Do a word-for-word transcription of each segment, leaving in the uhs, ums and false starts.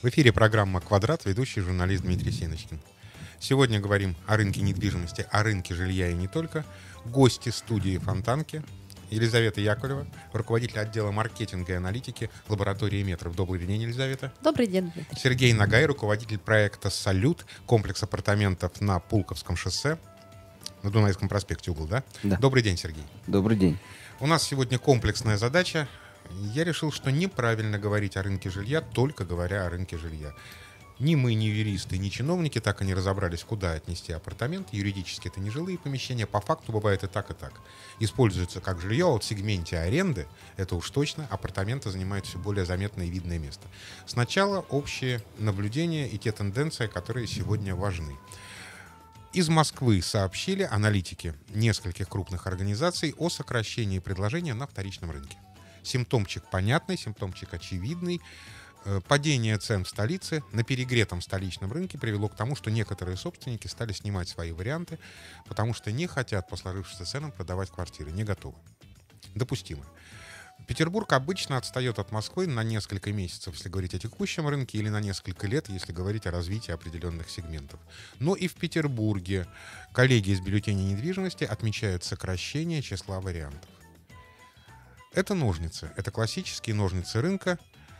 В эфире программа «Квадрат», ведущий журналист Дмитрий Сеночкин. Сегодня говорим о рынке недвижимости, о рынке жилья и не только. Гости студии «Фонтанки» Елизавета Яковлева, руководитель отдела маркетинга и аналитики лаборатории метров. Добрый день, Елизавета. Добрый день. Сергей Нагай, руководитель проекта «Салют», комплекс апартаментов на Пулковском шоссе, на Дунайском проспекте угол, да? Да. Добрый день, Сергей. Добрый день. У нас сегодня комплексная задача. Я решил, что неправильно говорить о рынке жилья, только говоря о рынке жилья. Ни мы, ни юристы, ни чиновники так и не разобрались, куда отнести апартамент. Юридически это не жилые помещения, по факту бывает и так, и так. Используется как жилье, а вот в сегменте аренды, это уж точно, апартаменты занимают все более заметное и видное место. Сначала общие наблюдения и те тенденции, которые сегодня важны. Из Москвы сообщили аналитики нескольких крупных организаций о сокращении предложения на вторичном рынке. Симптомчик понятный, симптомчик очевидный. Падение цен в столице на перегретом столичном рынке привело к тому, что некоторые собственники стали снимать свои варианты, потому что не хотят по сложившимся ценам продавать квартиры, не готовы. Допустимо. Петербург обычно отстает от Москвы на несколько месяцев, если говорить о текущем рынке, или на несколько лет, если говорить о развитии определенных сегментов. Но и в Петербурге коллеги из бюллетеня недвижимости отмечают сокращение числа вариантов. Это ножницы, это классические ножницы рынка,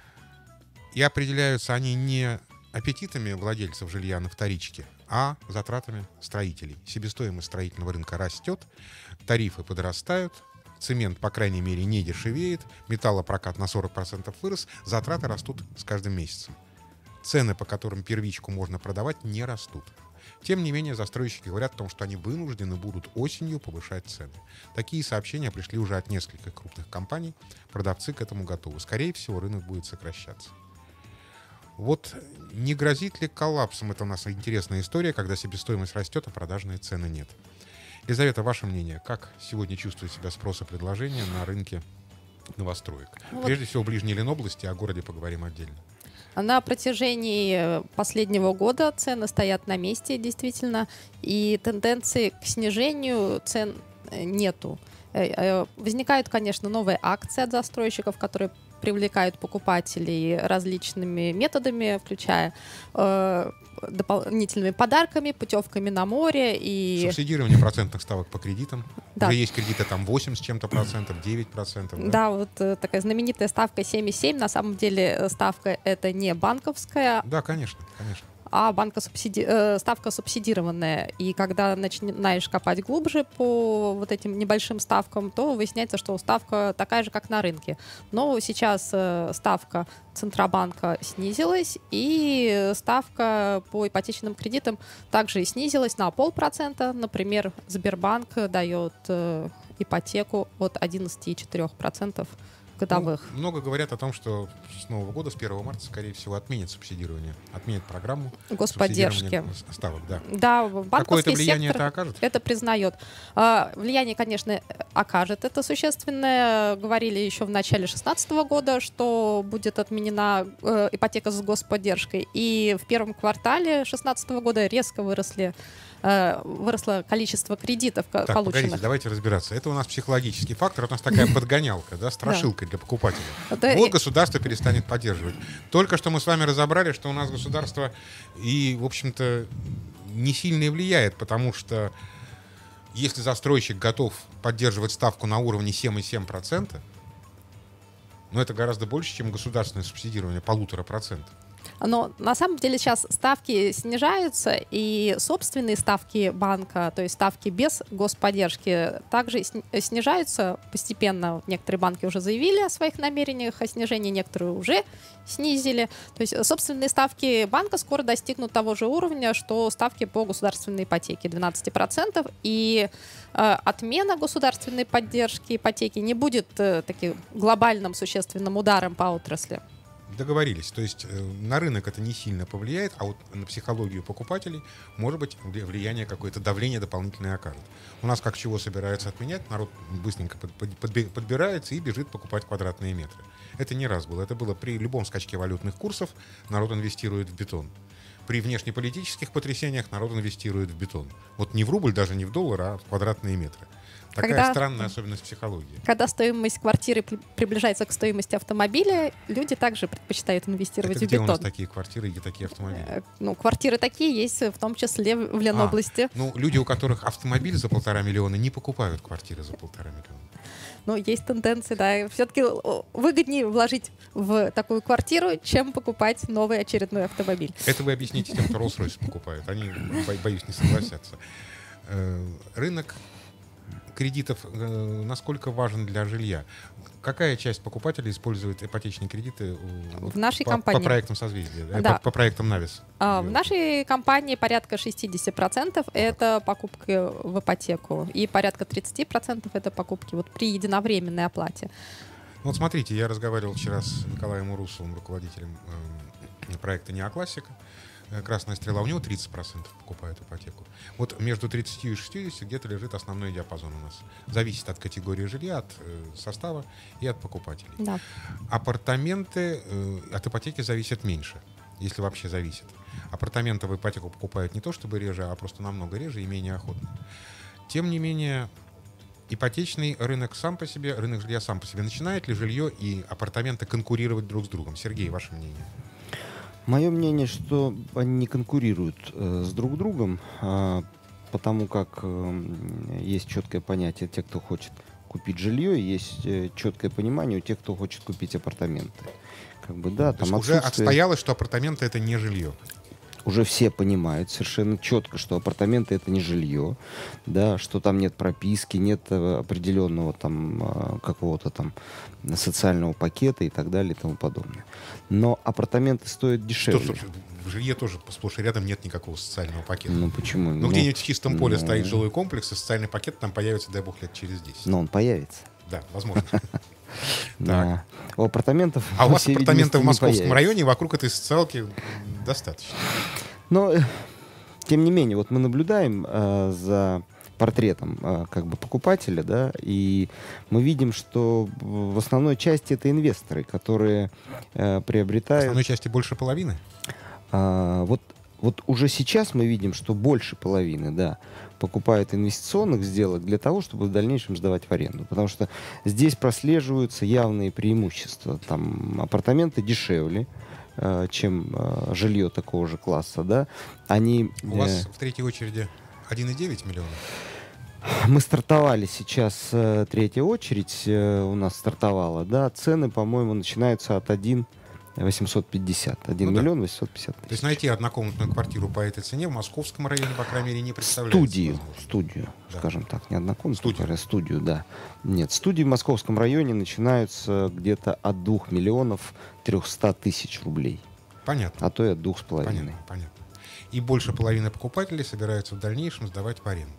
и определяются они не аппетитами владельцев жилья на вторичке, а затратами строителей. Себестоимость строительного рынка растет, тарифы подрастают, цемент, по крайней мере, не дешевеет, металлопрокат на сорок процентов вырос, затраты растут с каждым месяцем. Цены, по которым первичку можно продавать, не растут. Тем не менее, застройщики говорят о том, что они вынуждены будут осенью повышать цены. Такие сообщения пришли уже от нескольких крупных компаний. Продавцы к этому готовы. Скорее всего, рынок будет сокращаться. Вот не грозит ли коллапсом? Это у нас интересная история, когда себестоимость растет, а продажные цены нет. Елизавета, ваше мнение, как сегодня чувствует себя спрос и предложение на рынке новостроек? Ну, Прежде вот всего в Ближней Ленобласти, о городе поговорим отдельно. На протяжении последнего года цены стоят на месте, действительно, и тенденции к снижению цен нету. Возникают, конечно, новые акции от застройщиков, которые привлекают покупателей различными методами, включая э, дополнительными подарками, путевками на море и... Субсидирование процентных ставок по кредитам. Да. Уже есть кредиты там восемь с чем-то процентов, девять процентов. Да, да вот э, такая знаменитая ставка семь и семь. На самом деле ставка это не банковская. Да, конечно, конечно. А банка субсиди... э, ставка субсидированная. И когда начинаешь копать глубже по вот этим небольшим ставкам, то выясняется, что ставка такая же, как на рынке. Но сейчас э, ставка Центробанка снизилась, и ставка по ипотечным кредитам также снизилась на полпроцента. Например, Сбербанк дает э, ипотеку от одиннадцать целых четыре десятых процента годовых. Ну, много говорят о том, что с Нового года, с первого марта, скорее всего, отменят субсидирование, отменят программу господдержки. Ставок. Да, да банковский Какое-то влияние сектор это окажет? Это признает. А, влияние, конечно, окажет это существенное. Говорили еще в начале две тысячи шестнадцатого года, что будет отменена э, ипотека с господдержкой. И в первом квартале две тысячи шестнадцатого года резко выросли выросло количество кредитов так, полученных. Погодите, давайте разбираться. Это у нас психологический фактор, это у нас такая подгонялка, да, страшилка для покупателя. Вот государство перестанет поддерживать. Только что мы с вами разобрали, что у нас государство и, в общем-то, не сильно и влияет, потому что если застройщик готов поддерживать ставку на уровне семь целых семь десятых процента, но это гораздо больше, чем государственное субсидирование полутора процентов. Но на самом деле сейчас ставки снижаются, и собственные ставки банка, то есть ставки без господдержки, также снижаются постепенно. Некоторые банки уже заявили о своих намерениях о снижении, некоторые уже снизили. То есть собственные ставки банка скоро достигнут того же уровня, что ставки по государственной ипотеке двенадцать процентов, и э, отмена государственной поддержки ипотеки не будет э, таким глобальным существенным ударом по отрасли. Договорились. То есть э, на рынок это не сильно повлияет, а вот на психологию покупателей, может быть, влияние какое-то, давление дополнительное окажет. У нас как чего собираются отменять, народ быстренько под, под, под, подбирается и бежит покупать квадратные метры. Это не раз было. Это было при любом скачке валютных курсов, народ инвестирует в бетон. При внешнеполитических потрясениях народ инвестирует в бетон. Вот не в рубль, даже не в доллар, а в квадратные метры. Такая когда, странная особенность психологии. Когда стоимость квартиры при, приближается к стоимости автомобиля, люди также предпочитают инвестировать Это в где бетон. у нас такие квартиры и такие автомобили? Ну, квартиры такие есть, в том числе в Ленобласти. А, ну, люди, у которых автомобиль за полтора миллиона, не покупают квартиры за полтора миллиона. Ну, есть тенденции, да. Все-таки выгоднее вложить в такую квартиру, чем покупать новый очередной автомобиль. Это вы объясните тем, кто Rolls-Royce покупает. Они, боюсь, не согласятся. Рынок кредитов насколько важен для жилья? Какая часть покупателей использует ипотечные кредиты в нашей по, компании? По проектам созвездия, да. по, по проектам Навис? А, в нашей компании порядка шестьдесят процентов это покупки в ипотеку, и порядка тридцать процентов это покупки вот при единовременной оплате. Вот смотрите, я разговаривал вчера с Николаем Урусовым, руководителем э, проекта «Неоклассика». «Красная стрела», у него тридцать процентов покупают ипотеку. Вот между тридцатью и шестьюдесятью где-то лежит основной диапазон у нас. Зависит от категории жилья, от э, состава и от покупателей. Да. Апартаменты э, от ипотеки зависят меньше, если вообще зависит. Апартаменты в ипотеку покупают не то чтобы реже, а просто намного реже и менее охотно. Тем не менее, ипотечный рынок сам по себе, рынок жилья сам по себе, начинает ли жилье и апартаменты конкурировать друг с другом? Сергей, ваше мнение? Мое мнение, что они не конкурируют э, с друг другом, э, потому как э, есть четкое понятие тех, кто хочет купить жилье, и есть э, четкое понимание у тех, кто хочет купить апартаменты. Как бы, да, там уже отсутствие... отстоялось, что апартаменты — это не жилье. Уже все понимают совершенно четко, что апартаменты — это не жилье, да, что там нет прописки, нет определенного там какого-то там социального пакета и так далее и тому подобное. Но апартаменты стоят дешевле. Что, в жилье тоже сплошь и рядом нет никакого социального пакета. Ну почему? Ну, ну где-нибудь в чистом поле ну... стоит жилой комплекс, и социальный пакет там появится, дай бог, лет через десять. Но он появится. Да, возможно. Да. У апартаментов... А у вас апартаменты в Московском районе, вокруг этой социалки достаточно. Но, тем не менее, вот мы наблюдаем э, за портретом э, как бы покупателя, да, и мы видим, что в основной части это инвесторы, которые э, приобретают... В основной части больше половины? Э, вот, вот уже сейчас мы видим, что больше половины, да, покупают инвестиционных сделок для того, чтобы в дальнейшем сдавать в аренду. Потому что здесь прослеживаются явные преимущества. Там апартаменты дешевле, э, чем э, жилье такого же класса. Да? Они, У э... вас в третьей очереди один и девять миллионов? Мы стартовали сейчас, э, третья очередь э, у нас стартовала. Да? Цены, по-моему, начинаются от один восемьсот пятьдесят. один миллион восемьсот пятьдесят тысяч. То есть найти однокомнатную квартиру по этой цене в московском районе, по крайней мере, не представляется Студию, возможно. студию, да. Скажем так, не однокомнатную, студию. а студию, да. Нет, студии в московском районе начинаются где-то от двух миллионов трехсот тысяч рублей. Понятно. А то и от двух с половиной. Понятно, понятно. И больше половины покупателей собираются в дальнейшем сдавать в аренду.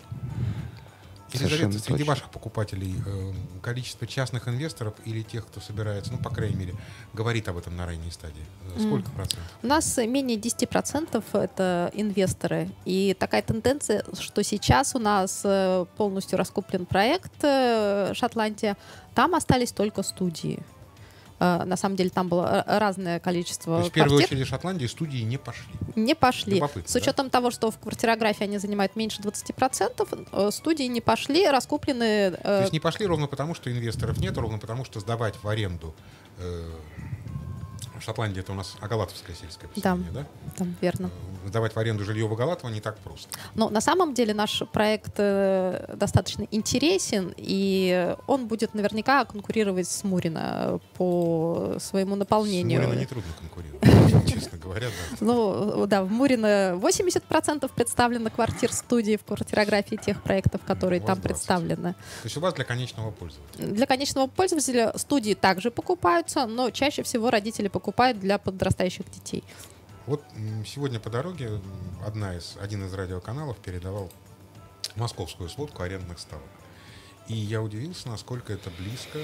Елизавета, среди точно. ваших покупателей э, количество частных инвесторов или тех, кто собирается, ну, по крайней мере, говорит об этом на ранней стадии? Сколько mm. процентов? У нас менее десять процентов это инвесторы. И такая тенденция, что сейчас у нас полностью раскуплен проект «Шотландия», там остались только студии. На самом деле там было разное количество. То есть, в первую квартир. очередь Шотландии студии не пошли? Не пошли. Любопытно, С учетом да? того, что в квартирографии они занимают меньше двадцати процентов, студии не пошли, раскуплены... То есть не пошли ровно потому, что инвесторов нет, ровно потому, что сдавать в аренду... Э, Шотландия — это у нас Агалатовское сельское поселение, да? Да, верно. Сдавать в аренду жилье в Агалатово не так просто. Но на самом деле наш проект э, достаточно интересен, и он будет наверняка конкурировать с Мурино по своему наполнению. С Мурино нетрудно конкурировать, честно говоря. Да. Ну, да, в Мурино восемьдесят процентов представлено квартир студии в квартирографии тех проектов, которые там представлены. То есть у вас для конечного пользователя? Для конечного пользователя студии также покупаются, но чаще всего родители покупают для подрастающих детей. Вот сегодня по дороге одна из, один из радиоканалов передавал московскую сводку арендных ставок. И я удивился, насколько это близко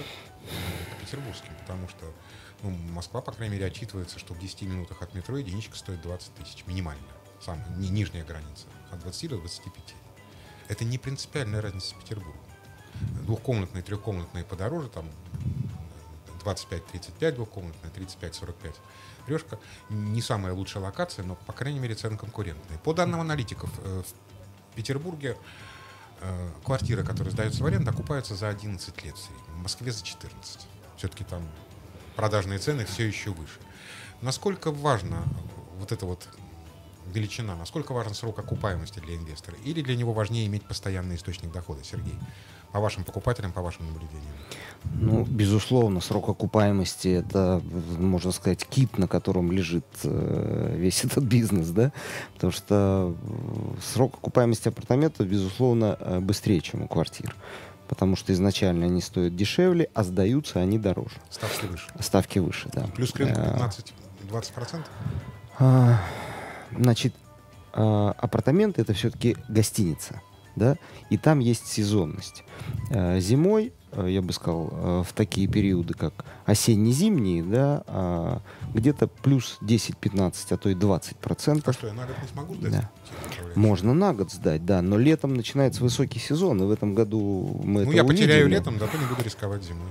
к петербургским, потому что ну, Москва, по крайней мере, отчитывается, что в десяти минутах от метро единичка стоит двадцать тысяч, минимально, сам, не, нижняя граница, от двадцати до двадцати пяти. Это не принципиальная разница с Петербургом. Двухкомнатные, трехкомнатные подороже, там двадцать пять тридцать пять двухкомнатная, тридцать пять сорок пять. Трешка не самая лучшая локация, но, по крайней мере, цены конкурентные. По данным аналитиков, в Петербурге э, квартиры, которые сдаются в аренду, окупаются за одиннадцать лет в среднем. В Москве за четырнадцать. Все-таки там продажные цены все еще выше. Насколько важна вот эта вот величина, насколько важен срок окупаемости для инвестора? Или для него важнее иметь постоянный источник дохода, Сергей? По вашим покупателям, по вашим наблюдениям? Ну, безусловно, срок окупаемости — это, можно сказать, кит, на котором лежит э, весь этот бизнес, да? Потому что срок окупаемости апартаментов, безусловно, быстрее, чем у квартир. Потому что изначально они стоят дешевле, а сдаются они дороже. Ставки выше. Ставки выше, да. Плюс к рынку пятнадцать-двадцать процентов? А, значит, а, апартаменты — это все-таки гостиница, да, и там есть сезонность. А, зимой, я бы сказал, в такие периоды, как осенне-зимние, да, а, где-то плюс десять-пятнадцать, а то и двадцать процентов. А что, я на год не смогу сдать? Да. Можно на год сдать, да, но летом начинается высокий сезон, и в этом году мы Ну, это я увидим. потеряю летом, зато не буду рисковать зимой.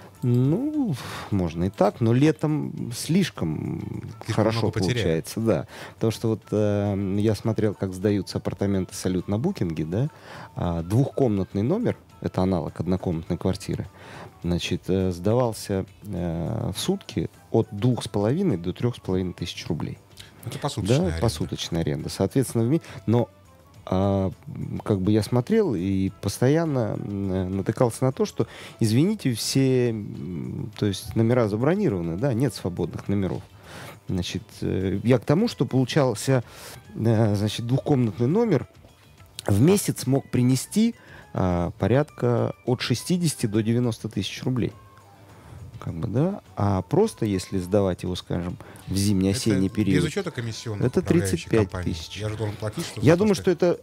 Ну, можно и так, но летом слишком, Слишком хорошо много потеряю. получается, да. Потому что вот э, я смотрел, как сдаются апартаменты «Салют» на букинге, да, а, двухкомнатный номер, это аналог однокомнатной квартиры, значит, э, сдавался э, в сутки от двух с половиной до трех с половиной тысяч рублей. Это посуточная Да, аренда. посуточная аренда. Соответственно, в ми- но а, как бы я смотрел и постоянно м, натыкался на то, что, извините, все, м, то есть номера забронированы, да, нет свободных номеров. Значит, э, я к тому, что получался, э, значит, двухкомнатный номер в месяц мог принести а, порядка от шестидесяти до девяноста тысяч рублей. Как бы, да? А просто, если сдавать его, скажем, в зимний-осенний Это период, без учета комиссионных это управляющих тридцать пять компаний. тысяч. Я же должен платить, что Я думаю, что это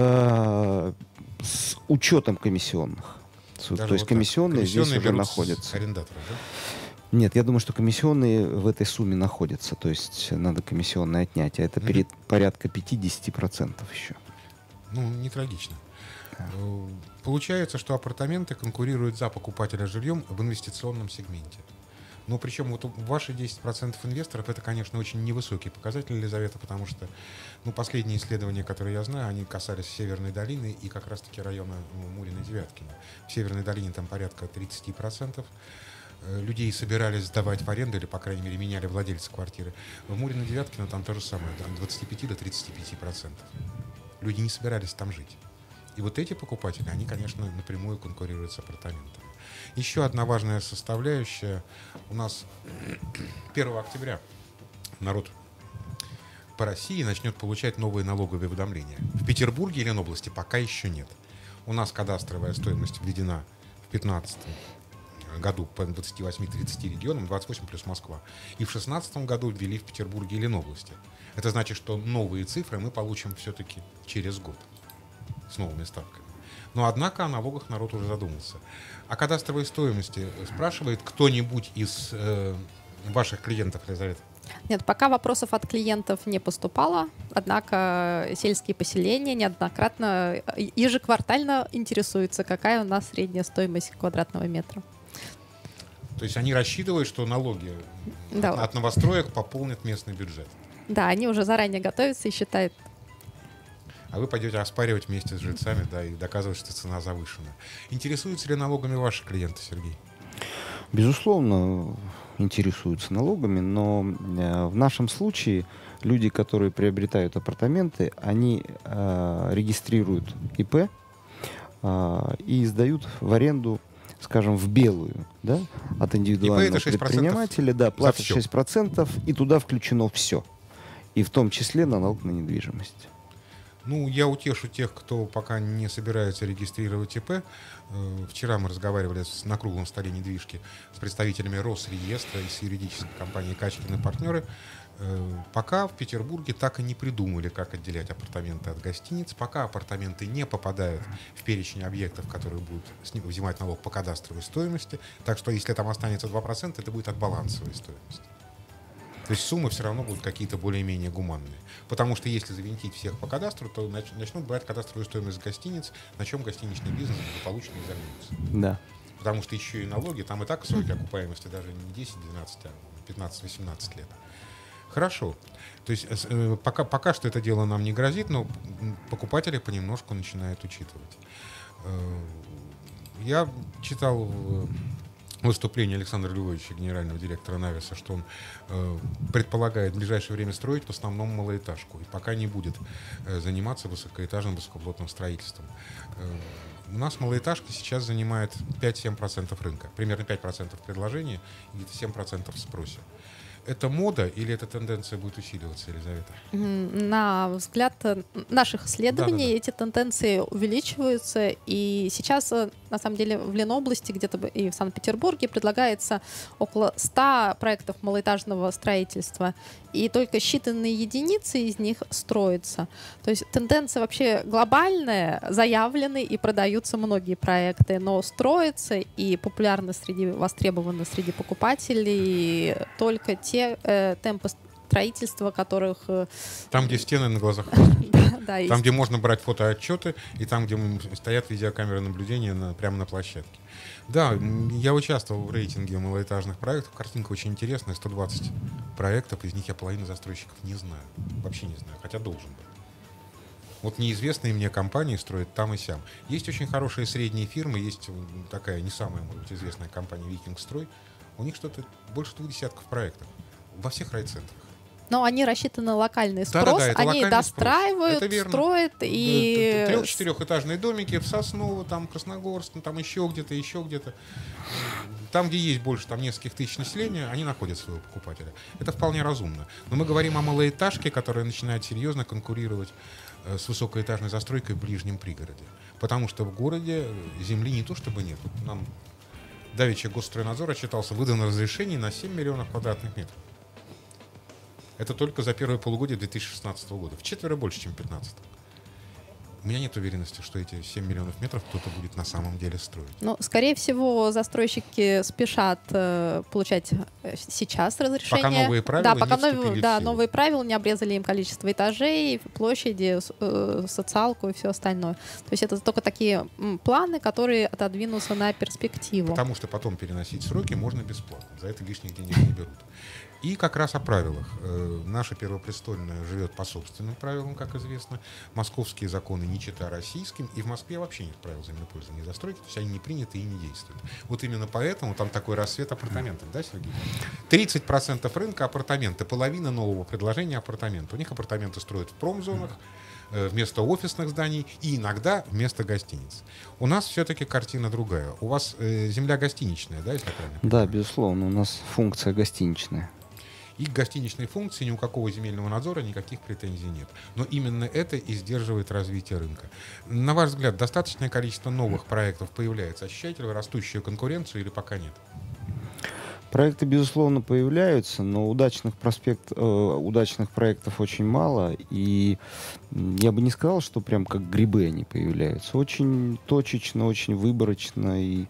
э, с учетом комиссионных. С- Даже То есть вот так. комиссионные, здесь Комиссионные уже берут с находятся. арендаторов, да? Нет, я думаю, что комиссионные в этой сумме находятся. То есть надо комиссионные отнять. А это Мгм. перед, порядка пятьдесят процентов еще. Ну, не трагично. Э, Получается, что апартаменты конкурируют за покупателя жильем в инвестиционном сегменте. Но причем вот у- ваши десять процентов инвесторов — это, конечно, очень невысокий показатель, Елизавета, потому что ну, последние исследования, которые я знаю, они касались Северной долины и как раз-таки района ну, Мурина-Девяткина. В Северной долине там порядка тридцать процентов э, людей собирались сдавать в аренду или, по крайней мере, меняли владельца квартиры. В Мурино-Девяткино там то же самое, от двадцати пяти до тридцати пяти процентов. Люди не собирались там жить. И вот эти покупатели, они, конечно, напрямую конкурируют с апартаментами. Еще одна важная составляющая. У нас первого октября народ по России начнет получать новые налоговые уведомления. В Петербурге и Ленобласти пока еще нет. У нас кадастровая стоимость введена в пятнадцатом году по двадцати восьми тридцати регионам, двадцать восемь плюс Москва. И в шестнадцатом году ввели в Петербурге и Ленобласти. Это значит, что новые цифры мы получим все-таки через год с новыми ставками. Но, однако, о налогах народ уже задумался. О кадастровой стоимости спрашивает кто-нибудь из э, ваших клиентов, Елизавета? Нет, пока вопросов от клиентов не поступало, однако сельские поселения неоднократно ежеквартально интересуются, какая у нас средняя стоимость квадратного метра. То есть они рассчитывают, что налоги Да. от новостроек пополнят местный бюджет. Да, они уже заранее готовятся и считают. А вы пойдете оспаривать вместе с жильцами, да, и доказывать, что цена завышена. Интересуются ли налогами ваши клиенты, Сергей? Безусловно, интересуются налогами, но э, в нашем случае люди, которые приобретают апартаменты, они э, регистрируют ИП э, и сдают в аренду, скажем, в белую, да, от индивидуального ИП это шесть процентов предпринимателя, да, платят всё. шесть процентов, и туда включено все. И в том числе налог на недвижимость. Ну, я утешу тех, кто пока не собирается регистрировать ИП. Э, Вчера мы разговаривали с- на круглом столе недвижки с представителями Росреестра и с юридической компанией «Качкины партнеры». Э, Пока в Петербурге так и не придумали, как отделять апартаменты от гостиниц. Пока апартаменты не попадают в перечень объектов, которые будут с них взимать налог по кадастровой стоимости. Так что если там останется два процента, это будет от балансовой стоимости. То есть суммы все равно будут какие-то более-менее гуманные. Потому что если завинтить всех по кадастру, то нач- начнут брать кадастровую стоимость гостиниц, на чем гостиничный бизнес благополучно изольется. Да. Потому что еще и налоги, там и так сроки окупаемости даже не десять-двенадцать, а пятнадцать-восемнадцать лет. Хорошо. То есть э, пока, пока что это дело нам не грозит, но покупатели понемножку начинают учитывать. Э, я читал выступление Александра Львовича, генерального директора Нависа, что он э, предполагает в ближайшее время строить в основном малоэтажку и пока не будет э, заниматься высокоэтажным высокоплотным строительством. Э, у нас малоэтажка сейчас занимает пять-семь процентов рынка, примерно пять процентов предложения и где-то семь процентов в спросе. Это мода или эта тенденция будет усиливаться, Елизавета? На взгляд наших исследований, да, да, да, эти тенденции увеличиваются. И сейчас, на самом деле, в Ленобласти, где-то и в Санкт-Петербурге предлагается около ста проектов малоэтажного строительства. И только считанные единицы из них строятся. То есть тенденция вообще глобальная, заявлены и продаются многие проекты, но строятся и популярны среди, востребованы среди покупателей только те э, темпы строительства, которых... Э, там, где стены на глазах. Там, где можно брать фотоотчеты, и там, где стоят видеокамеры наблюдения на, прямо на площадке. Да, я участвовал в рейтинге малоэтажных проектов. Картинка очень интересная. сто двадцать проектов, из них я половину застройщиков не знаю. Вообще не знаю, хотя должен быть. Вот неизвестные мне компании строят там и сям. Есть очень хорошие средние фирмы, есть такая не самая, может быть, известная компания «Викингстрой». У них что-то больше двух десятков проектов во всех райцентрах. Но они рассчитаны на локальный спрос, да, да, да, они достраивают, строят и... Трех-четырехэтажные домики в Сосново, там Красногорск, там еще где-то, еще где-то. Там, где есть больше там, нескольких тысяч населения, они находят своего покупателя. Это вполне разумно. Но мы говорим о малоэтажке, которая начинает серьезно конкурировать э, с высокоэтажной застройкой в ближнем пригороде. Потому что в городе земли не то чтобы нет. Нам давеча Госстройнадзор отчитался, выдано разрешение на семь миллионов квадратных метров. Это только за первое полугодие две тысячи шестнадцатого года. Вчетверо больше, чем в две тысячи пятнадцатом. У меня нет уверенности, что эти семь миллионов метров кто-то будет на самом деле строить. Ну, скорее всего, застройщики спешат э, получать сейчас разрешение. Пока новые правила да, пока не вступили новые, в да, силу. новые правила не обрезали им количество этажей, площади, э, социалку и все остальное. То есть это только такие м, планы, которые отодвинутся на перспективу. Потому что потом переносить сроки можно бесплатно. За это лишних денег не берут. И как раз о правилах. Э, наша Первопрестольная живет по собственным правилам, как известно. Московские законы не чета российским. И в Москве вообще нет правил землепользования и застройки. То есть они не приняты и не действуют. Вот именно поэтому там такой рассвет апартаментов. Да, Сергей? тридцать процентов рынка апартаменты. Половина нового предложения апартамента. У них апартаменты строят в промзонах, э, вместо офисных зданий и иногда вместо гостиниц. У нас все-таки картина другая. У вас э, земля гостиничная, да, если я правильно понимаю? Да, безусловно. У нас функция гостиничная. И к гостиничной функции ни у какого земельного надзора никаких претензий нет. Но именно это и сдерживает развитие рынка. На ваш взгляд, достаточное количество новых проектов появляется? Ощущаете ли вы растущую конкуренцию или пока нет? Проекты, безусловно, появляются, но удачных, проспект, э, удачных проектов очень мало. И я бы не сказал, что прям как грибы они появляются. Очень точечно, очень выборочно и,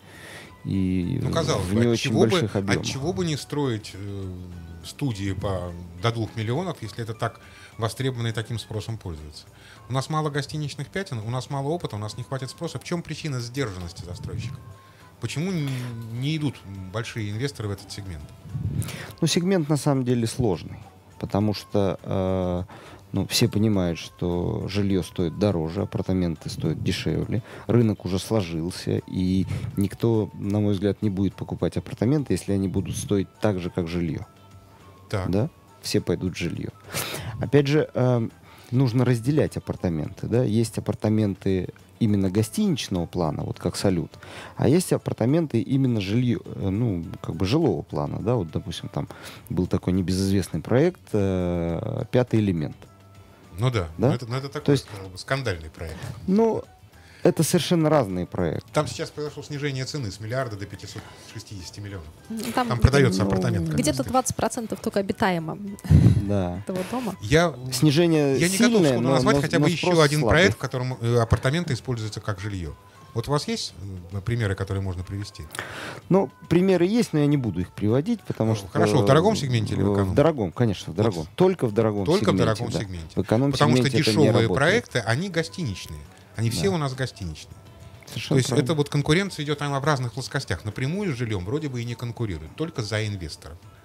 и ну, казалось в бы, не от очень чего больших бы, объемах. От чего бы не строить э, студии по, до двух миллионов, если это так востребовано и таким спросом пользуется? У нас мало гостиничных пятен, у нас мало опыта, у нас не хватит спроса. В чем причина сдержанности застройщиков? Почему не, не идут большие инвесторы в этот сегмент? Ну, сегмент на самом деле сложный, потому что э, ну, все понимают, что жилье стоит дороже, апартаменты стоят дешевле, рынок уже сложился, и никто, на мой взгляд, не будет покупать апартаменты, если они будут стоить так же, как жилье. Так. Да? Все пойдут в жилье. Опять же, э, нужно разделять апартаменты. Да? Есть апартаменты именно гостиничного плана, вот как «Салют», а есть апартаменты именно жилье, ну, как бы жилого плана, да, вот, допустим, там был такой небезызвестный проект э, «Пятый элемент». Ну да, да? Но это, но это такой, То есть, сказал бы, скандальный проект. Ну, это совершенно разные проекты. Там сейчас произошло снижение цены с миллиарда до пятисот шестидесяти миллионов. Там, Там продается ну, апартамент. Где-то двадцать процентов только обитаемо да. этого дома. Я, Снижение я не сильное, готов сходу но, назвать но, хотя но бы еще спрос один слабый. проект, в котором э, апартаменты используются как жилье. Вот у вас есть э, примеры, которые можно привести? Ну, примеры есть, но я не буду их приводить, потому Ну, что... хорошо, в дорогом сегменте или в эконом? В дорогом, конечно, в дорогом. Вот. Только в дорогом Только сегменте. в дорогом да. сегменте. В эконом Потому что сегменте это не дешевые работает. проекты, они гостиничные. Они все Да. у нас гостиничные. Совершенно То есть правильно. это вот конкуренция идет там в разных плоскостях. Напрямую с жильем вроде бы и не конкурирует, только за инвесторов.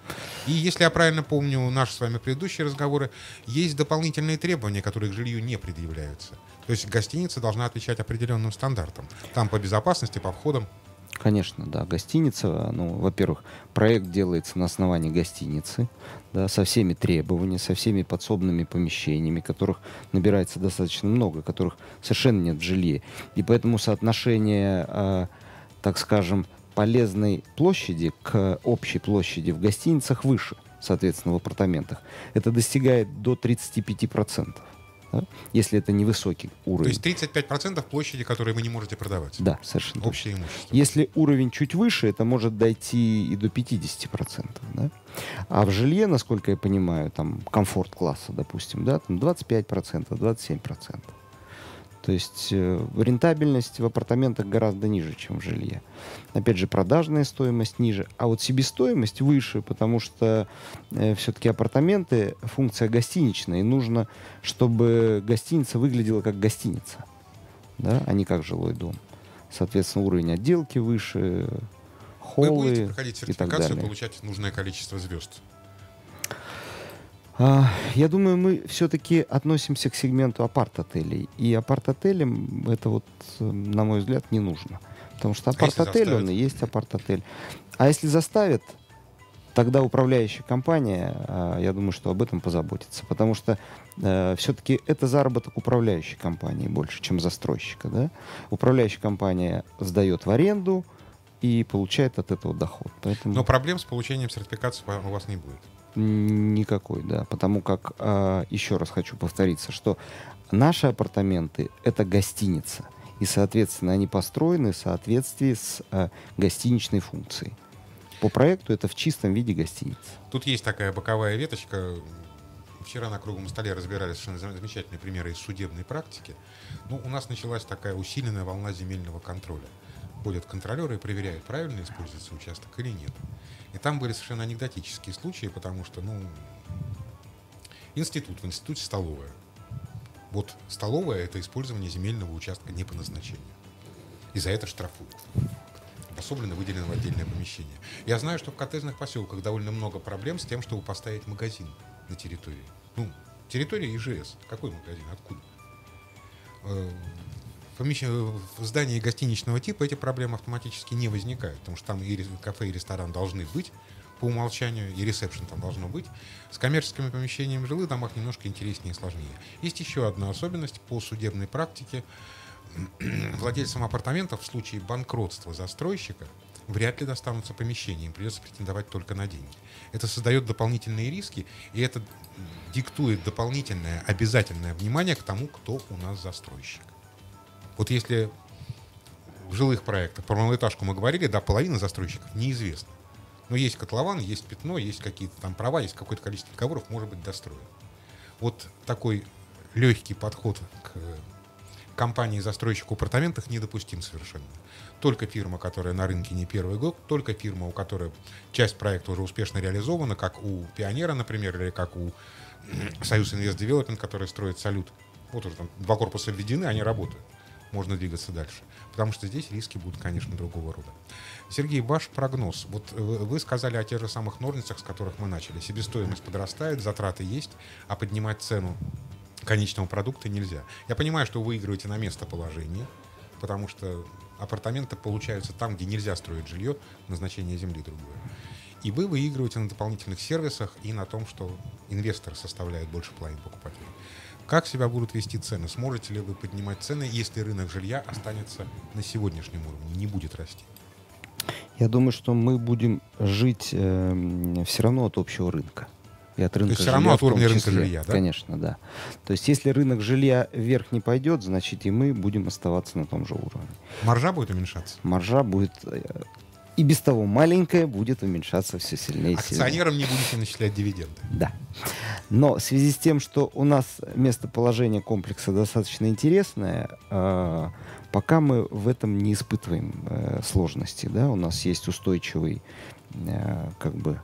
И если я правильно помню наши с вами предыдущие разговоры, есть дополнительные требования, которые к жилью не предъявляются. То есть гостиница должна отвечать определенным стандартам. Там по безопасности, по входам. Конечно, да. Гостиница, ну, во-первых, проект делается на основании гостиницы, да, со всеми требованиями, со всеми подсобными помещениями, которых набирается достаточно много, которых совершенно нет в жилье. И поэтому соотношение, э, так скажем, полезной площади к общей площади в гостиницах выше, соответственно, в апартаментах. Это достигает до тридцати пяти процентов. Да? Если это невысокий уровень. То есть тридцать пять процентов площади, которые вы не можете продавать. Да, совершенно. Общее имущество. Если уровень чуть выше, это может дойти и до пятидесяти процентов. Да? А в жилье, насколько я понимаю, там комфорт-класса, допустим, да, там двадцать пять процентов, двадцать семь процентов. То есть э, рентабельность в апартаментах гораздо ниже, чем в жилье. Опять же, продажная стоимость ниже, а вот себестоимость выше, потому что э, все-таки апартаменты — функция гостиничная, и нужно, чтобы гостиница выглядела как гостиница, да, а не как жилой дом. Соответственно, уровень отделки выше, холлы Вы будете проходить и так сертификацию, далее. получать нужное количество звезд? А, Я думаю, мы все-таки относимся к сегменту апарт-отелей. И апарт-отелям это вот, э, на мой взгляд, не нужно. Потому что А если апарт-отель, он заставят? и есть апарт-отель. А если заставят, тогда управляющая компания, а, я думаю, что об этом позаботится. Потому что э, все-таки это заработок управляющей компании больше, чем застройщика. Да? Управляющая компания сдает в аренду и получает от этого доход. Поэтому... Но проблем с получением сертификации у вас не будет. Никакой, да. Потому как, э, еще раз хочу повториться, что наши апартаменты — это гостиница. И, соответственно, они построены в соответствии с э, гостиничной функцией. По проекту это в чистом виде гостиница. Тут есть такая боковая веточка. Вчера на круглом столе разбирали совершенно замечательные примеры из судебной практики. Ну, у нас началась такая усиленная волна земельного контроля. Ходят контролеры и проверяют, правильно используется участок или нет. И там были совершенно анекдотические случаи, потому что, ну, институт, в институте столовая. Вот столовая — это использование земельного участка не по назначению. И за это штрафуют. Обособленно выделено в отдельное помещение. Я знаю, что в коттеджных поселках довольно много проблем с тем, чтобы поставить магазин на территории. Ну, территория ИЖС. Какой магазин? Откуда? В здании гостиничного типа эти проблемы автоматически не возникают, потому что там и кафе, и ресторан должны быть по умолчанию, и ресепшн там должно быть. С коммерческими помещениями в жилых домах немножко интереснее и сложнее. Есть еще одна особенность по судебной практике. Владельцам апартаментов в случае банкротства застройщика вряд ли достанутся помещения, им придется претендовать только на деньги. Это создает дополнительные риски, и это диктует дополнительное обязательное внимание к тому, кто у нас застройщик. Вот если в жилых проектах, про малоэтажку мы говорили, да, половина застройщиков неизвестна. Но есть котлован, есть пятно, есть какие-то там права, есть какое-то количество договоров, может быть, достроен. Вот такой легкий подход к компании-застройщику апартаментов недопустим совершенно. Только фирма, которая на рынке не первый год, только фирма, у которой часть проекта уже успешно реализована, как у Пионера, например, или как у Союз Инвест Девелопмент, который строит Салют. Вот уже там два корпуса введены, они работают. Можно двигаться дальше. Потому что здесь риски будут, конечно, другого рода. Сергей, ваш прогноз. Вот вы сказали о тех же самых ножницах, с которых мы начали. Себестоимость подрастает, затраты есть, а поднимать цену конечного продукта нельзя. Я понимаю, что вы выигрываете на местоположении, потому что апартаменты получаются там, где нельзя строить жилье, назначение земли другое. И вы выигрываете на дополнительных сервисах и на том, что инвесторы составляют больше половины покупателей. Как себя будут вести цены? Сможете ли вы поднимать цены, если рынок жилья останется на сегодняшнем уровне, не будет расти? Я думаю, что мы будем жить э, все равно от общего рынка. И от рынка То есть все равно от уровня рынка числе. жилья, да? Конечно, да. То есть если рынок жилья вверх не пойдет, значит и мы будем оставаться на том же уровне. Маржа будет уменьшаться? Маржа будет э, и без того маленькая, будет уменьшаться все сильнее и сильнее. Акционерам не будете начислять дивиденды? Да. Но в связи с тем, что у нас местоположение комплекса достаточно интересное, э, пока мы в этом не испытываем э, сложности. Да? У нас есть устойчивый, э, как бы,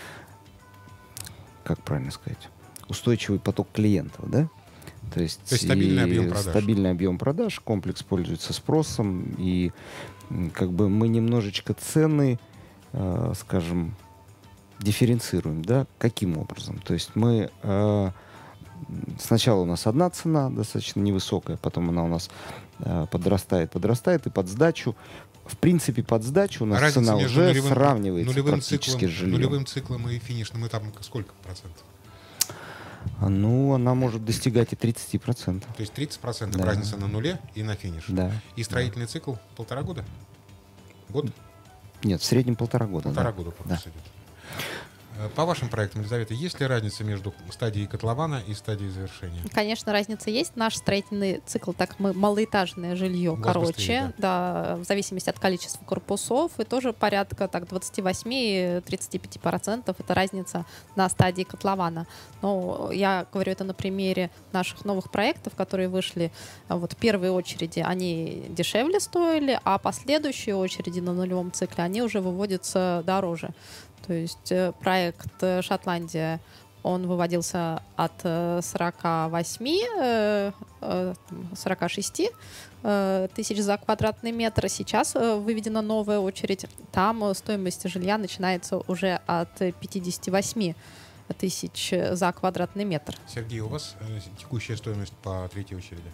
как правильно сказать, устойчивый поток клиентов. Да? То есть, То есть стабильный объем продаж. Стабильный объем продаж, комплекс пользуется спросом, и как бы мы немножечко цены, э, скажем, дифференцируем, да, каким образом? То есть мы э, сначала у нас одна цена достаточно невысокая, потом она у нас э, подрастает, подрастает, и под сдачу, в принципе, под сдачу у нас Разница цена между уже нулевым, сравнивается нулевым практически циклом, с жильем. нулевым циклом и финишным этапом сколько процентов? Ну, она может достигать и тридцати процентов. То есть тридцать процентов Да. разница на нуле и на финише. Да. И строительный цикл полтора года? Год? Нет, в среднем полтора года. Полтора да. года Да. идет. По вашим проектам, Елизавета, есть ли разница между стадией котлована и стадией завершения? Конечно, разница есть. Наш строительный цикл, так мы малоэтажное жилье, У вас короче, быстрее, да, в зависимости от количества корпусов, и тоже порядка так двадцать восемь - тридцать пять процентов это разница на стадии котлована. Но я говорю это на примере наших новых проектов, которые вышли. Вот первые очереди, они дешевле стоили, а последующие очереди на нулевом цикле, они уже выводятся дороже. То есть э, проект э, «Шотландия», он выводился от э, сорока восьми, э, э, сорока шести э, тысяч за квадратный метр. Сейчас э, выведена новая очередь. Там э, стоимость жилья начинается уже от пятидесяти восьми тысяч за квадратный метр. Сергей, у вас э, текущая стоимость по третьей очереди?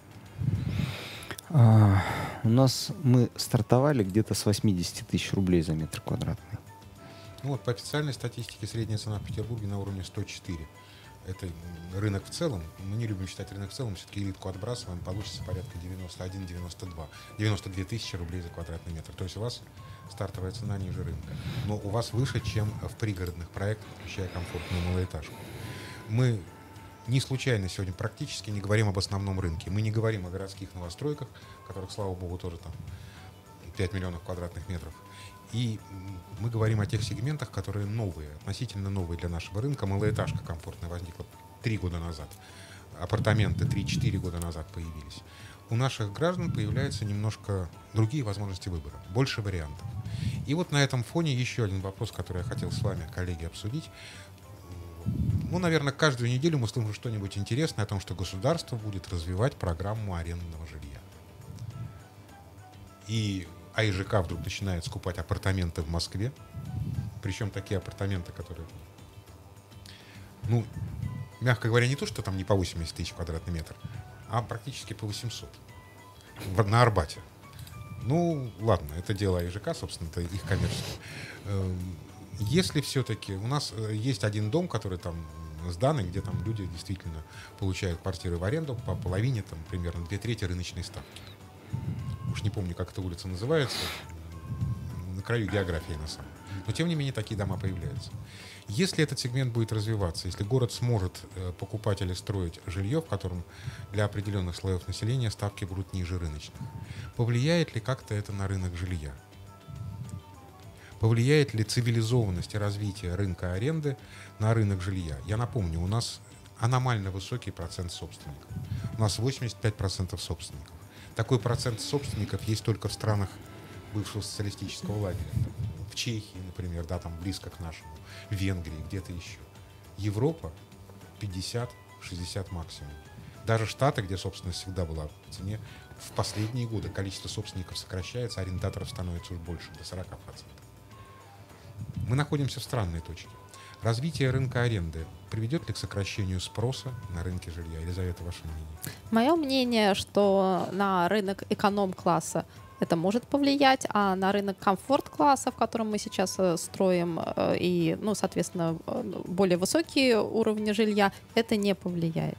А, у нас мы стартовали где-то с восьмидесяти тысяч рублей за метр квадратный. Ну вот по официальной статистике средняя цена в Петербурге на уровне сто четыре. Это рынок в целом. Мы не любим считать рынок в целом, все-таки элитку отбрасываем, получится порядка девяносто один - девяносто два. девяносто две тысячи рублей за квадратный метр. То есть у вас стартовая цена ниже рынка. Но у вас выше, чем в пригородных проектах, включая комфортную малоэтажку. Мы не случайно сегодня практически не говорим об основном рынке. Мы не говорим о городских новостройках, которых, слава богу, тоже там пять миллионов квадратных метров. И мы говорим о тех сегментах, которые новые, относительно новые для нашего рынка. Малоэтажка комфортная возникла три года назад. Апартаменты три-четыре года назад появились. У наших граждан появляются немножко другие возможности выбора, больше вариантов. И вот на этом фоне еще один вопрос, который я хотел с вами, коллеги, обсудить. Ну, наверное, каждую неделю мы слышим что-нибудь интересное о том, что государство будет развивать программу арендного жилья. И А И Ж К вдруг начинает скупать апартаменты в Москве. Причем такие апартаменты, которые, ну, мягко говоря, не то, что там не по восемьдесят тысяч квадратный метр, а практически по восемьсот. В, на Арбате. Ну, ладно, это дело А И Ж К, собственно, это их коммерческое. Если все-таки у нас есть один дом, который там сданный, где там люди действительно получают квартиры в аренду по половине, там примерно две трети рыночной ставки. Уж не помню, как эта улица называется, на краю географии на самом. Но тем не менее такие дома появляются. Если этот сегмент будет развиваться, если город сможет э, покупать или строить жилье, в котором для определенных слоев населения ставки будут ниже рыночных, повлияет ли как-то это на рынок жилья? Повлияет ли цивилизованность и развитие рынка аренды на рынок жилья? Я напомню, у нас аномально высокий процент собственников. У нас восемьдесят пять процентов собственников. Такой процент собственников есть только в странах бывшего социалистического лагеря. В Чехии, например, да, там близко к нашему, в Венгрии, где-то еще. Европа пятьдесят-шестьдесят максимум. Даже Штаты, где собственность всегда была в цене, в последние годы количество собственников сокращается, арендаторов становится уж больше, до сорок процентов. Мы находимся в странной точке. Развитие рынка аренды приведет ли к сокращению спроса на рынке жилья? Елизавета, ваше мнение? Мое мнение, что на рынок эконом-класса это может повлиять, а на рынок комфорт-класса, в котором мы сейчас э, строим, э, и, ну, соответственно, э, более высокие уровни жилья, это не повлияет.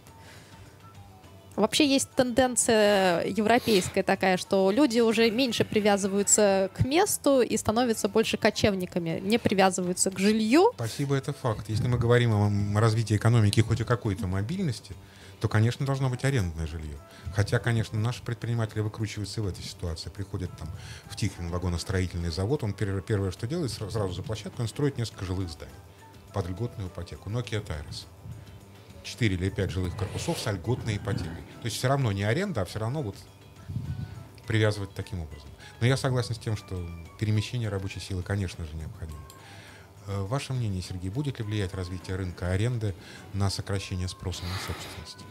Вообще есть тенденция европейская такая, что люди уже меньше привязываются к месту и становятся больше кочевниками, не привязываются к жилью. Спасибо, это факт. Если мы говорим о развитии экономики хоть и какой-то мобильности, то, конечно, должно быть арендное жилье. Хотя, конечно, наши предприниматели выкручиваются и в этой ситуации. Приходят там в Тихвин вагоностроительный завод, он первое, первое, что делает, сразу за площадку он строит несколько жилых зданий под льготную ипотеку. Nokia Tires. четыре или пять жилых корпусов с льготной ипотекой. То есть все равно не аренда, а все равно вот привязывать таким образом. Но я согласен с тем, что перемещение рабочей силы, конечно же, необходимо. Ваше мнение, Сергей, будет ли влиять развитие рынка аренды на сокращение спроса на собственность?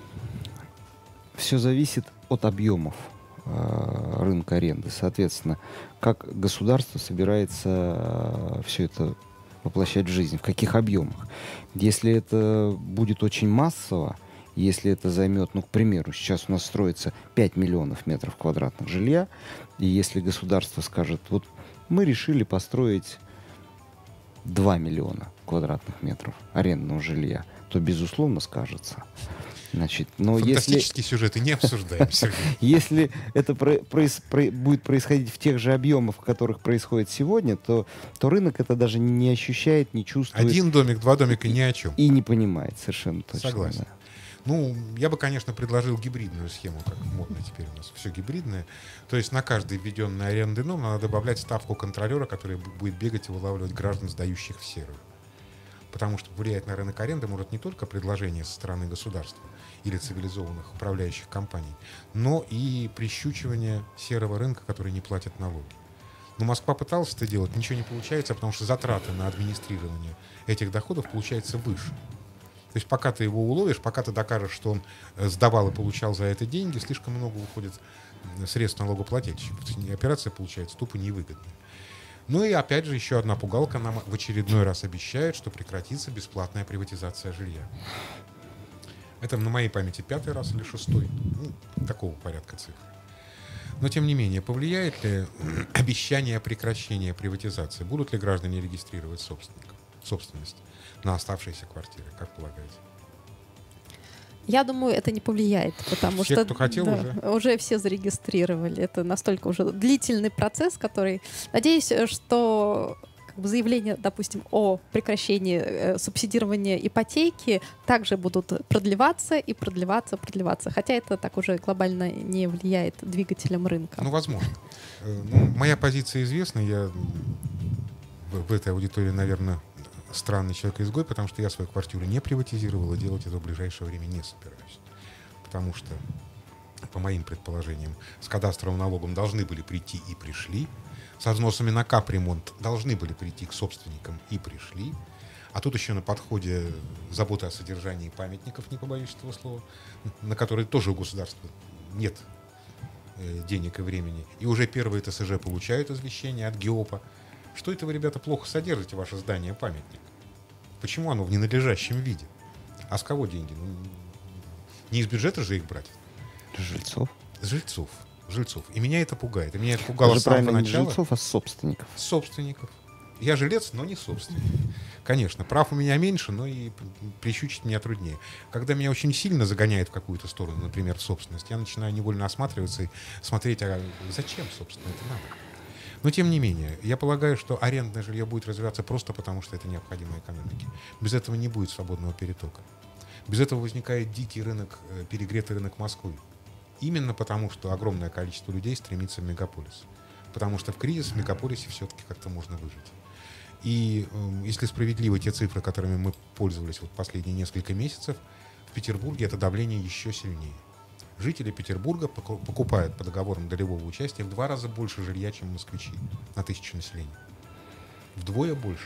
Все зависит от объемов э, рынка аренды. Соответственно, как государство собирается э, все это воплощать в жизнь, в каких объемах. Если это будет очень массово, если это займет, ну, к примеру, сейчас у нас строится пять миллионов метров квадратных жилья, и если государство скажет, вот мы решили построить два миллиона квадратных метров арендного жилья, то, безусловно, скажется. Значит, но Фантастические если, сюжеты не обсуждаем, Сергей. если это про, проис, про, будет происходить в тех же объемах, в которых происходит сегодня, то, то рынок это даже не ощущает, не чувствует. Один домик, два домика, ни о чем. И не понимает совершенно точно. Согласен. Да. Ну, я бы, конечно, предложил гибридную схему, как модно теперь у нас все гибридное. То есть на каждый введенный арендный дом надо добавлять ставку контролера, который будет бегать и вылавливать граждан, сдающих в серую. Потому что влиять на рынок аренды может не только предложение со стороны государства или цивилизованных управляющих компаний, но и прищучивание серого рынка, который не платит налоги. Но Москва пыталась это делать, ничего не получается, потому что затраты на администрирование этих доходов получается выше. То есть пока ты его уловишь, пока ты докажешь, что он сдавал и получал за это деньги, слишком много уходит средств налогоплательщиков. Операция получается тупо невыгодная. Ну и опять же еще одна пугалка нам в очередной раз обещает, что прекратится бесплатная приватизация жилья. Это на моей памяти пятый раз или шестой. Ну, такого порядка цифр. Но тем не менее, повлияет ли обещание прекращения приватизации? Будут ли граждане регистрировать собственников, собственность на оставшиеся квартиры, как полагаете? Я думаю, это не повлияет, потому все, что кто хотел, да, уже. уже все зарегистрировали. Это настолько уже длительный процесс, который... Надеюсь, что как бы, заявления, допустим, о прекращении э, субсидирования ипотеки также будут продлеваться и продлеваться, продлеваться. Хотя это так уже глобально не влияет двигателем рынка. Ну, возможно. Ну, моя позиция известна. Я в, в этой аудитории, наверное, странный человек-изгой, потому что я свою квартиру не приватизировал и делать это в ближайшее время не собираюсь. Потому что, по моим предположениям, с кадастровым налогом должны были прийти и пришли, со взносами на капремонт должны были прийти к собственникам и пришли, а тут еще на подходе забота о содержании памятников, не побоюсь этого слова, на которые тоже у государства нет э, денег и времени. И уже первые ТСЖ получают извещение от ГИОПа. Что это вы, ребята, плохо содержите ваше здание-памятник? Почему оно в ненадлежащем виде? А с кого деньги? Ну, не из бюджета же их брать. Жильцов. С жильцов. Жильцов. И меня это пугает. И меня это пугало Даже с самого правильно не начала. жильцов, а собственников. Собственников. Я жилец, но не собственник. Конечно, прав у меня меньше, но и прищучить меня труднее. Когда меня очень сильно загоняет в какую-то сторону, например, в собственность, я начинаю невольно осматриваться и смотреть, а зачем, собственно, это надо. Но, тем не менее, я полагаю, что арендное жилье будет развиваться просто потому, что это необходимо экономике. Без этого не будет свободного перетока. Без этого возникает дикий рынок, перегретый рынок Москвы. Именно потому, что огромное количество людей стремится в мегаполис. Потому что в кризис в мегаполисе все-таки как-то можно выжить. И э, если справедливы те цифры, которыми мы пользовались вот последние несколько месяцев, в Петербурге это давление еще сильнее. Жители Петербурга покупают по договорам долевого участия в два раза больше жилья, чем москвичи на тысячу населения. Вдвое больше.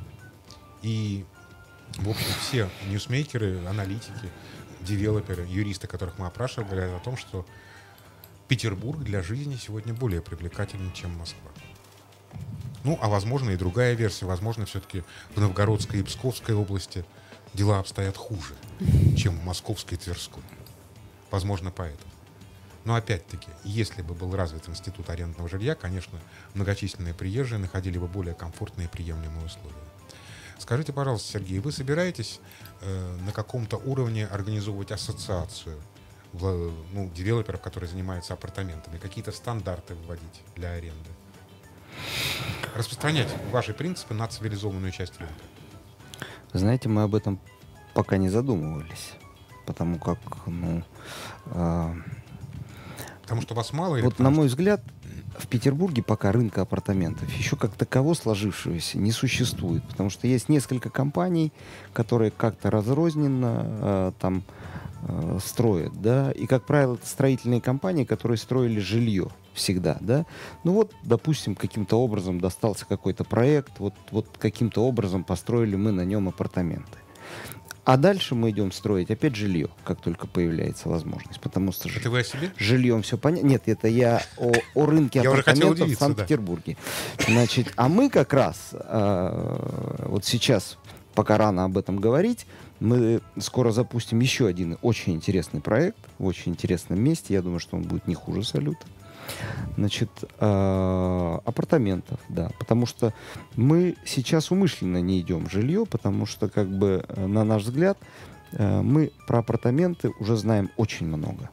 И, в общем, все ньюсмейкеры, аналитики, девелоперы, юристы, которых мы опрашивали, говорят о том, что Петербург для жизни сегодня более привлекательный, чем Москва. Ну, а возможно и другая версия. Возможно, все-таки в Новгородской и Псковской области дела обстоят хуже, чем в Московской и Тверской. Возможно, поэтому. Но опять-таки, если бы был развит институт арендного жилья, конечно, многочисленные приезжие находили бы более комфортные и приемлемые условия. Скажите, пожалуйста, Сергей, вы собираетесь э, на каком-то уровне организовывать ассоциацию в, ну, девелоперов, которые занимаются апартаментами, какие-то стандарты вводить для аренды? Распространять ваши принципы на цивилизованную часть рынка? Знаете, мы об этом пока не задумывались. Потому как, ну... Э, потому что вас мало? Или вот, на что... мой взгляд, в Петербурге пока рынка апартаментов еще как такового сложившегося не существует. Потому что есть несколько компаний, которые как-то разрозненно э, там э, строят, да. И, как правило, это строительные компании, которые строили жилье всегда, да. Ну вот, допустим, каким-то образом достался какой-то проект, вот, вот каким-то образом построили мы на нем апартаменты. А дальше мы идем строить опять жилье, как только появляется возможность. Потому что Это вы о себе? жильем все понятно. Нет, это я о, о рынке Я уже хотел апартаментов в удивиться, да. Санкт-Петербурге. Значит, а мы как раз э, вот сейчас, пока рано об этом говорить, мы скоро запустим еще один очень интересный проект в очень интересном месте. Я думаю, что он будет не хуже «Салюта». Значит, э, апартаментов, да. Потому что мы сейчас умышленно не идем в жилье, потому что, как бы, на наш взгляд, э, мы про апартаменты уже знаем очень много.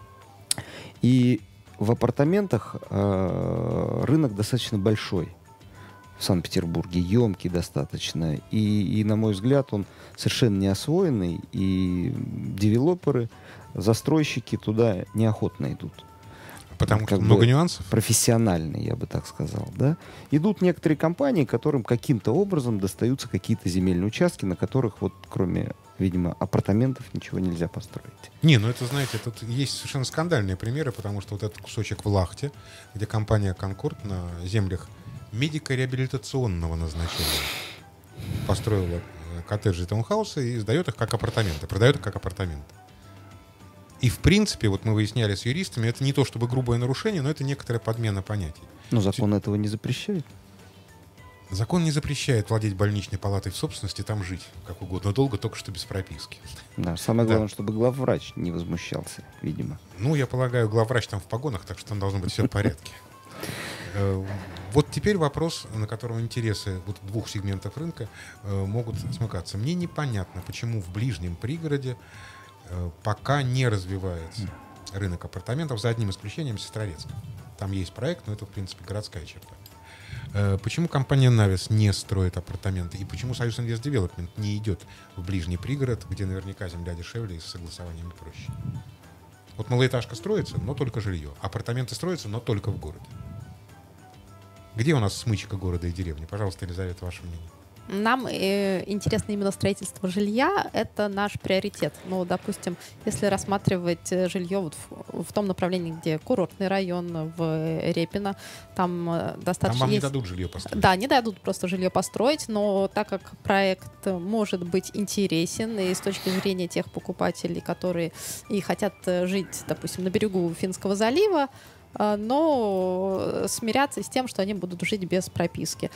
И в апартаментах э, рынок достаточно большой в Санкт-Петербурге, емкий достаточно. И, и, на мой взгляд, он совершенно не освоенный, и девелоперы, застройщики туда неохотно идут. Потому как что много бы нюансов? Профессиональные, я бы так сказал, да. Идут некоторые компании, которым каким-то образом достаются какие-то земельные участки, на которых вот кроме, видимо, апартаментов ничего нельзя построить. Не, ну это, знаете, тут есть совершенно скандальные примеры, потому что вот этот кусочек в Лахте, где компания «Конкорд» на землях медико-реабилитационного назначения построила коттеджи и таунхаусы и сдает их как апартаменты, продает их как апартаменты. И, в принципе, вот мы выясняли с юристами, это не то чтобы грубое нарушение, но это некоторая подмена понятий. Но закон Т... этого не запрещает. Закон не запрещает владеть больничной палатой в собственности, там жить как угодно долго, только что без прописки. Да, самое главное, да. чтобы главврач не возмущался, видимо. Ну, я полагаю, главврач там в погонах, так что там должно быть все в порядке. Вот теперь вопрос, на котором интересы вот двух сегментов рынка могут смыкаться. Мне непонятно, почему в ближнем пригороде пока не развивается рынок апартаментов, за одним исключением Сестрорецк. Там есть проект, но это, в принципе, городская черта. Почему компания «Навис» не строит апартаменты? И почему «Союз Инвест Девелопмент» не идет в ближний пригород, где наверняка земля дешевле и с согласованиями проще? Вот малоэтажка строится, но только жилье. Апартаменты строятся, но только в городе. Где у нас смычка города и деревни? Пожалуйста, Елизавета, ваше мнение. Нам э, интересно именно строительство жилья, это наш приоритет. Ну, допустим, если рассматривать жилье вот в, в том направлении, где курортный район, в Репино, там достаточно... Там вам есть... не дадут жилье построить. Да, не дадут просто жилье построить, но так как проект может быть интересен и с точки зрения тех покупателей, которые и хотят жить, допустим, на берегу Финского залива, но смиряться с тем, что они будут жить без прописки.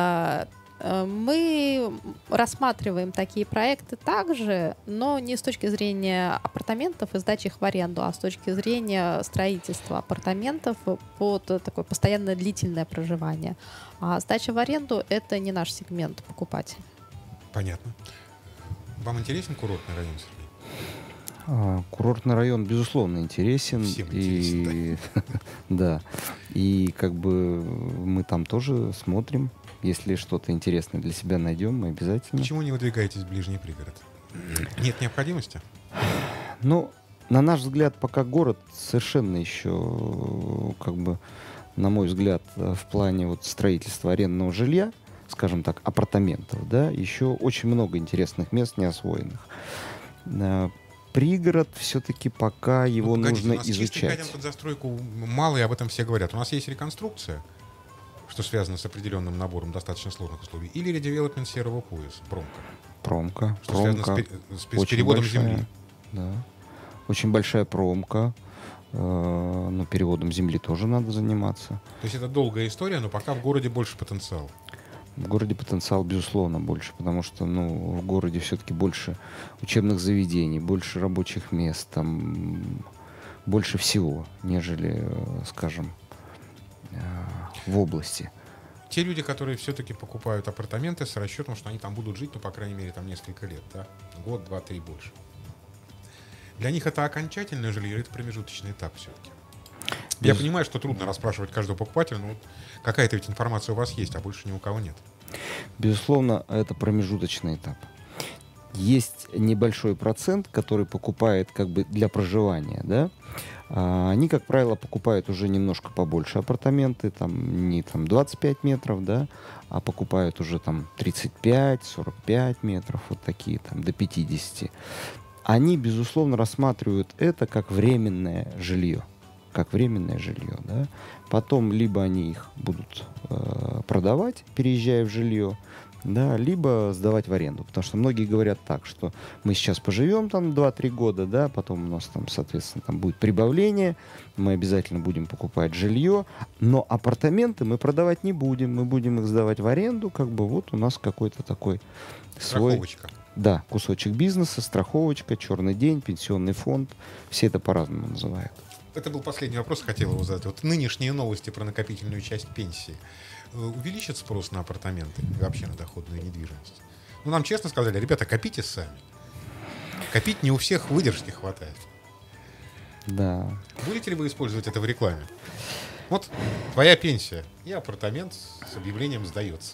Мы рассматриваем такие проекты также, но не с точки зрения апартаментов и сдачи их в аренду, а с точки зрения строительства апартаментов под такое постоянное длительное проживание. А сдача в аренду — это не наш сегмент покупателей. Понятно. Вам интересен курортный район, Сергей? Курортный район, безусловно, интересен. Всем и... интересен, да. Да. И как бы мы там тоже смотрим. Если что-то интересное для себя найдем, мы обязательно. Почему не выдвигаетесь в ближний пригород? Нет необходимости? Ну, на наш взгляд, пока город совершенно еще, как бы, на мой взгляд, в плане вот строительства арендного жилья, скажем так, апартаментов, да, еще очень много интересных мест не освоенных. Пригород все-таки пока его ну, нужно у нас изучать. Чистый под застройку мало, и об этом все говорят. У нас есть реконструкция, что связано с определенным набором достаточно сложных условий, или редевелопмент серого пояса, промка. Промка. Что промка, связано с, с, с переводом большая, земли. Да. Очень большая промка. Э, но переводом земли тоже надо заниматься. То есть это долгая история, но пока в городе больше потенциал. В городе потенциал, безусловно, больше, потому что, ну, в городе все-таки больше учебных заведений, больше рабочих мест, там больше всего, нежели, скажем, в области. Те люди, которые все-таки покупают апартаменты с расчетом, что они там будут жить, ну, по крайней мере, там несколько лет, да? Год, два, три, больше. Для них это окончательное жилье или это промежуточный этап все-таки? Я Без... понимаю, что трудно расспрашивать каждого покупателя, но вот какая-то ведь информация у вас есть, а больше ни у кого нет. Безусловно, это промежуточный этап. Есть небольшой процент, который покупает как бы для проживания, да. А, они, как правило, покупают уже немножко побольше апартаменты, там не там двадцать пять метров, да, а покупают уже там тридцать пять сорок пять метров, вот такие там до пятидесяти. Они, безусловно, рассматривают это как временное жилье. как временное жилье, да. Потом либо они их будут э, продавать, переезжая в жилье, Да, либо сдавать в аренду. Потому что многие говорят так, что мы сейчас поживем там два-три года, да, потом у нас там, соответственно, там будет прибавление, мы обязательно будем покупать жилье, но апартаменты мы продавать не будем, мы будем их сдавать в аренду, как бы вот у нас какой-то такой свой... Страховочка. Да, кусочек бизнеса, страховочка, черный день, пенсионный фонд, все это по-разному называют. Это был последний вопрос, хотел его задать. Вот нынешние новости про накопительную часть пенсии увеличат спрос на апартаменты и вообще на доходную недвижимость? Ну, нам честно сказали, ребята, копите сами. Копить не у всех выдержки хватает. Да. Будете ли вы использовать это в рекламе? Вот твоя пенсия и апартамент с объявлением сдается.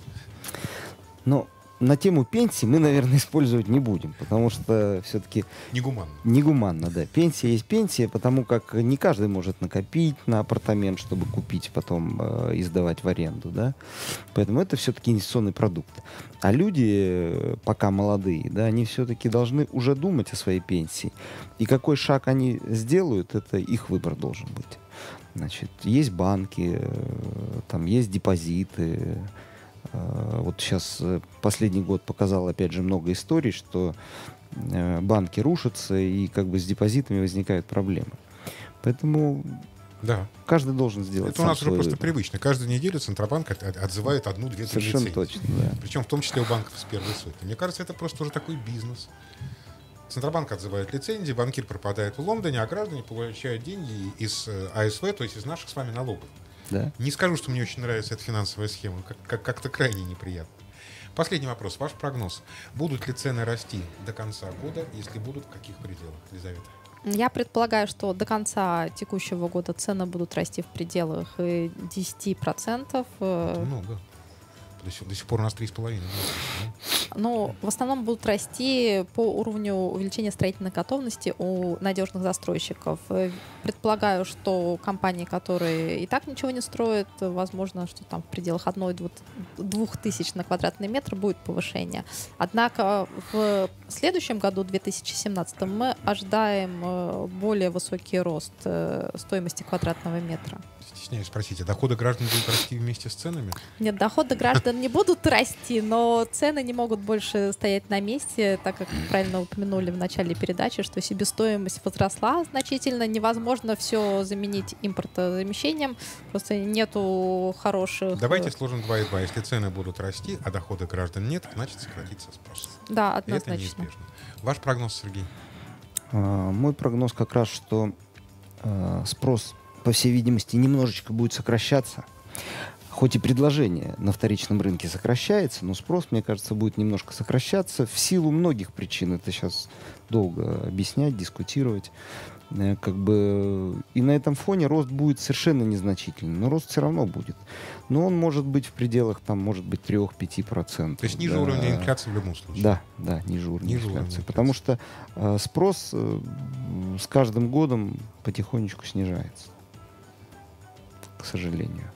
Но на тему пенсии мы, наверное, использовать не будем, потому что все-таки... Негуманно. Негуманно, да. Пенсия есть пенсия, потому как не каждый может накопить на апартамент, чтобы купить, потом э, и сдавать в аренду, да. Поэтому это все-таки инвестиционный продукт. А люди, пока молодые, да, они все-таки должны уже думать о своей пенсии. И какой шаг они сделают, это их выбор должен быть. Значит, есть банки, э, там есть депозиты. Вот сейчас последний год показал, опять же, много историй, что банки рушатся и как бы с депозитами возникают проблемы. Поэтому да. Каждый должен сделать. Это у нас уже просто выбор. Привычно. Каждую неделю Центробанк отзывает одну-две Совершенно лицензии. точно, да. Причем в том числе у банков с первой сотни. Мне кажется, это просто уже такой бизнес. Центробанк отзывает лицензии, банкир пропадает в Лондоне, а граждане получают деньги из АСВ, то есть из наших с вами налогов. Да. Не скажу, что мне очень нравится эта финансовая схема, как- как- как-то крайне неприятно. Последний вопрос. Ваш прогноз. Будут ли цены расти до конца года? Если будут, в каких пределах, Елизавета? Я предполагаю, что до конца текущего года цены будут расти в пределах э, десять процентов. э, Много. До сих, до сих пор у нас три с половиной. Но в основном будут расти по уровню увеличения строительной готовности у надежных застройщиков. Э, Предполагаю, что компании, которые и так ничего не строят, возможно, что там в пределах одной-двух тысяч на квадратный метр будет повышение. Однако в следующем году, две тысячи семнадцатом, мы ожидаем э, более высокий рост э, стоимости квадратного метра. Стесняюсь спросить, а доходы граждан будут расти вместе с ценами? Нет, доходы граждан не будут расти, но цены не могут больше стоять на месте, так как правильно упомянули в начале передачи, что себестоимость возросла значительно, невозможно все заменить импортозамещением, просто нету хороших... Давайте сложим два и два. Если цены будут расти, а дохода граждан нет, значит сократится спрос. Да, И это однозначно. неизбежно. Ваш прогноз, Сергей? А, Мой прогноз как раз, что а, спрос, по всей видимости, немножечко будет сокращаться. Хоть и предложение на вторичном рынке сокращается, но спрос, мне кажется, будет немножко сокращаться в силу многих причин. Это сейчас долго объяснять, дискутировать. Э, Как бы и на этом фоне рост будет совершенно незначительный, но рост все равно будет. Но он может быть в пределах, там, может быть, три-пять процентов. То есть ниже да. уровня инфляции в любом случае? Да, да, ниже уровня Ниже инфляции. уровня Потому инфляции. что э, спрос э, с каждым годом потихонечку снижается. К сожалению.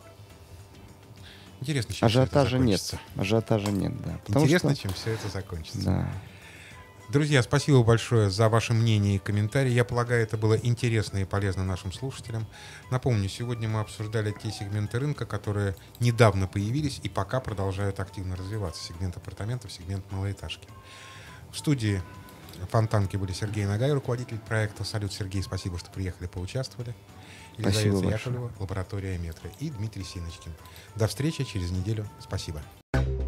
Интересно, чем Ажиотажа все это нет. закончится. Ажиотажа нет, да. Потому Интересно, что- чем все это закончится. Да. Друзья, спасибо большое за ваше мнение и комментарии. Я полагаю, это было интересно и полезно нашим слушателям. Напомню, сегодня мы обсуждали те сегменты рынка, которые недавно появились и пока продолжают активно развиваться. Сегмент апартаментов, сегмент малоэтажки. В студии Фонтанки были Сергей Нагай, руководитель проекта. Салют, Сергей, спасибо, что приехали, поучаствовали. Спасибо Елизавета большое. Яковлева, лаборатория Метро. И Дмитрий Синочкин. До встречи через неделю. Спасибо.